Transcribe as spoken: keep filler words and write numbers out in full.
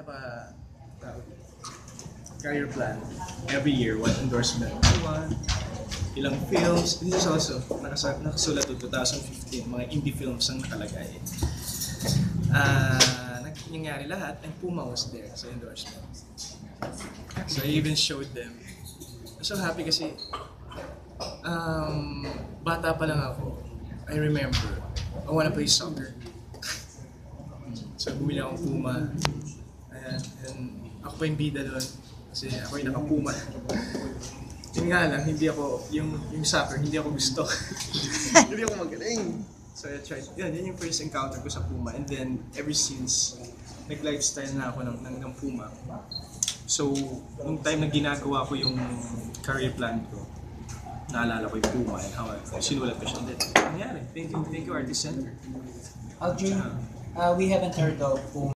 have a uh, career plan. Every year, one endorsement. One, ilang films. This is also, nakasa nakasulat to twenty fifteen, mga indie films ang nakalagay. Uh, nangyari lahat, and Puma was there sa endorsement. So I even showed them. I'm so happy kasi um, bata pa lang ako. I remember, I wanna play soccer. So bumili akong Puma. Ayan, and ako pa yung bida doon. Kasi ako yung naka-Puma. Yun nga lang, hindi ako, yung, yung soccer, hindi ako gusto. Hindi ako magaling. So I tried, yun, yun yung first encounter ko sa Puma. And then, ever since, nag-lifestyle na ako ng, ng, ng Puma. So, nung time na ginagawa ko yung career plan ko, naalala ko yung Puma and how sinulat ko siya. And then, nangyari. Thank you, thank you, Artist Center. Aldrin, uh, we haven't heard of Puma.